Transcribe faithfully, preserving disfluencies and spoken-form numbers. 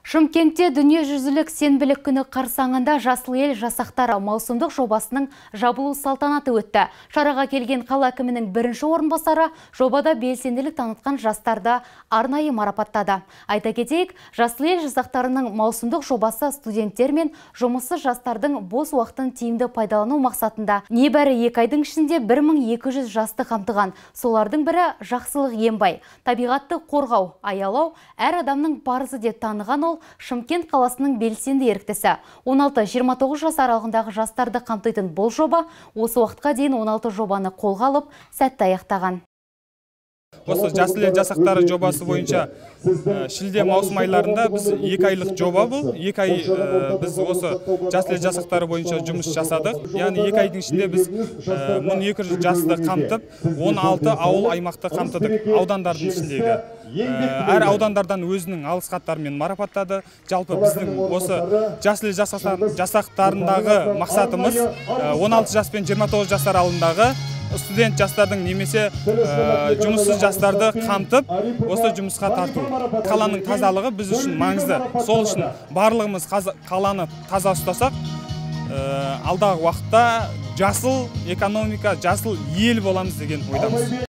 Шымкентте дүниежүзілік сенбілік күні қарсаңында Жасыл ел жасақтары маусымдық жобасының жабылу салтанаты өтті. Шараға келген қала әкімінің бірінші орынбасары жобада белсенділік танытқан жастарды арнайы марапаттады. Айта кетейік, Жасыл ел жасақтарының маусымдық жобасы студенттер мен жұмыссыз жастардың бос уақытын тиімді пайдалану мақсатында небәрі екі айдың ішінде бір мың екі жүз жасты қамтыған. Солардың бірі Жақсылық Ембай. Табиғатты қорғау, аялау әр адамның парызы деп таныған ол Шымкент қаласының белсенді еріктісі. он алты жиырма тоғыз жас аралығындағы жастарды қамтитын бұл жоба осы уақытқа дейін он алты жобаны қолға алып, сәтті аяқтаған. Осы Жасыл ел жасақтары жобасы бойынша шілде маусым айларында біз екі айлық жоба бұл. екі ай біз осы Жасыл ел жасақтары бойынша жұмыс жасадық. Яғни екі айдың ішінде біз мың екі жүз жасты қамтып, он алты ауыл аймақты қамтыдық, аудандардың ішіндегі. Әр аудандардан өзінің алғыс хаттарымен марапаттады. Жалпы біздің осы Жасыл ел жасақтарындағы мақсатымыз он алты жас пен жиырма тоғыз жас аралығындағы студент жастардың немесе жұмыссыз жастарды қамтып, осы жұмысқа тарту. Қаланың тазалығы біз үшін маңызды. Сол үшін барлығымыз қаланы таза ұстасақ, алдағы уақытта жасыл экономика, жасыл ел боламыз деген ойдамыз.